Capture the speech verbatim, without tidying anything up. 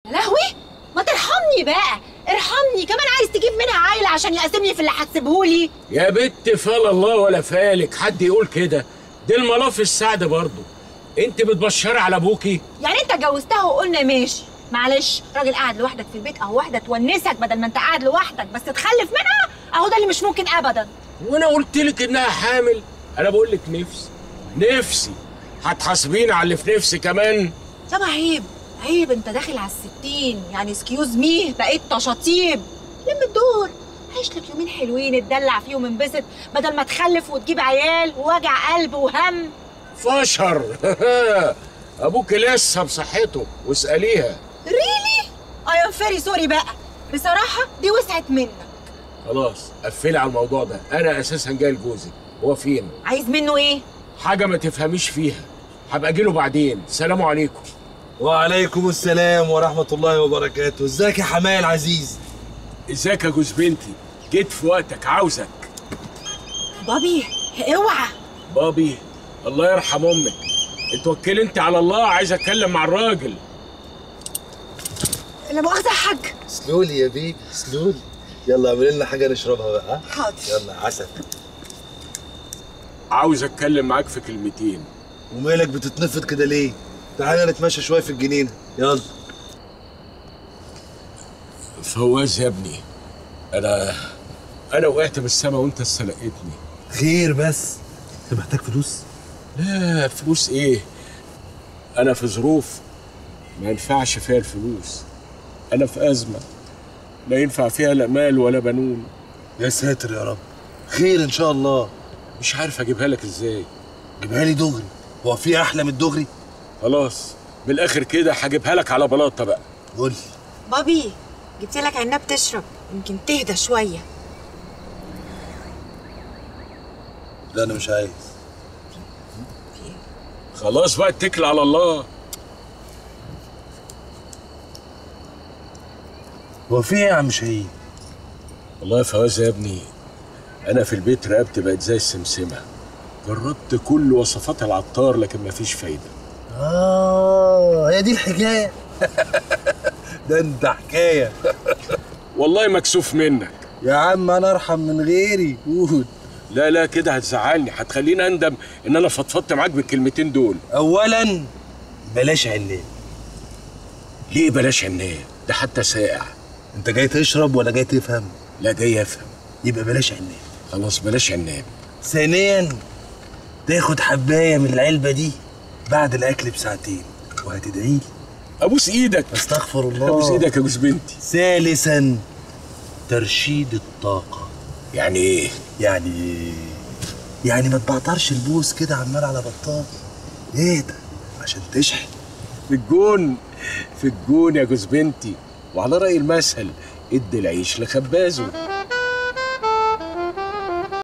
يا لهوي، ما ترحمني بقى، ارحمني كمان. عايز تجيب منها عيله عشان يقاسمني في اللي هتسيبهولي؟ يا بت فال الله ولا فالك حد يقول كده، دي الملاف السعد برضه. انت بتبشري على ابوكي؟ يعني انت اتجوزتها وقلنا ماشي، معلش راجل قاعد لوحدك في البيت اهو، واحده تونسك بدل ما انت قاعد لوحدك بس تخلف منها، اهو ده اللي مش ممكن ابدا. وانا قلت لك انها حامل؟ انا بقول لك نفسي نفسي. هتحاسبيني على اللي في نفسي كمان؟ طب عيب عيب، انت داخل على الستين يعني، سكيوز مي بقيت تشاطيب. لم الدور، عيش لك يومين حلوين اتدلع فيهم انبسط، بدل ما تخلف وتجيب عيال ووجع قلب وهم. فشر. ابوك لسه بصحته واساليها. ريلي اي ام فيري سوري بقى، بصراحه دي وسعت منك. خلاص قفلي على الموضوع ده، انا اساسا جاي لجوزي. هو فين؟ عايز منه ايه؟ حاجه ما تفهميش فيها، هبقى اجيله بعدين. سلام عليكم. وعليكم السلام ورحمة الله وبركاته. ازيك يا حماية العزيز؟ ازيك يا جوز بنتي؟ جيت في وقتك، عاوزك. بابي اوعى. بابي؟ الله يرحم امك. اتوكلي انت على الله، عايز اتكلم مع الراجل. لا مؤاخذة يا حاج. سلولي يا بيبي سلولي. يلا اعمل لنا حاجة نشربها بقى. حاضر. يلا عسل. عاوز اتكلم معاك في كلمتين. ومالك بتتنفض كده ليه؟ تعالى نتمشى شوية في الجنينة، يلا. فواز يا ابني، انا انا وقعت من السما وانت استلقيتني. خير بس؟ انت محتاج فلوس؟ لا فلوس ايه؟ انا في ظروف ما ينفعش فيها الفلوس. انا في ازمه لا ينفع فيها لا مال ولا بنون. يا ساتر يا رب. خير ان شاء الله. مش عارف اجيبها لك ازاي. جيبها لي دغري. هو في احلى من الدغري؟ خلاص بالاخر كده هجيبها لك على بلاطه بقى. قول لي. بابي جبت لك عناب تشرب، يمكن تهدى شويه. لا انا مش عايز. خلاص بقى اتكل على الله. هو في ايه يا عم شهيد؟ والله يا فواز يا ابني، انا في البيت رقبتي بقت زي السمسمه. جربت كل وصفات العطار لكن مفيش فايده. اه هي دي الحكايه. ده انت حكايه. والله مكسوف منك يا عم. انا ارحم من غيري. قول. لا لا كده هتزعلني، هتخليني اندم ان انا فضفضت معاك بالكلمتين دول. اولا بلاش عناب. ليه بلاش عناب؟ ده حتى ساقع. انت جاي تشرب ولا جاي تفهم؟ لا جاي افهم. يبقى بلاش عناب. خلاص بلاش عناب. ثانيا تاخد حبايه من العلبه دي بعد الاكل بساعتين وهتدعي لي. ابوس ايدك. استغفر الله. ابوس ايدك يا جوز بنتي. ثالثا ترشيد الطاقه. يعني ايه؟ يعني يعني ما تبعترش البوس كده عمال على بطال. ايه ده؟ عشان تشحن. في الجون في الجون يا جوز بنتي، وعلى رأي المثل ادي العيش لخبازه.